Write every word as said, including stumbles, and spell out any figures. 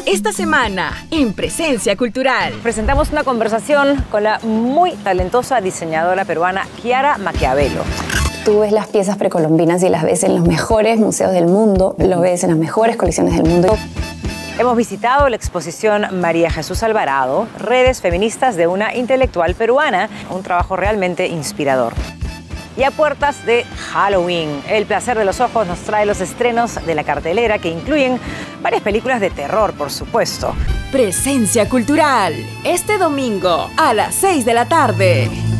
Esta semana, en Presencia Cultural. Presentamos una conversación con la muy talentosa diseñadora peruana Chiara Maquiavelo. Tú ves las piezas precolombinas y las ves en los mejores museos del mundo, lo ves en las mejores colecciones del mundo. Hemos visitado la exposición María Jesús Alvarado, Redes Feministas de una intelectual peruana, un trabajo realmente inspirador. Y a puertas de Halloween, El Placer de los Ojos nos trae los estrenos de la cartelera que incluyen varias películas de terror, por supuesto. Presencia Cultural, este domingo a las seis de la tarde.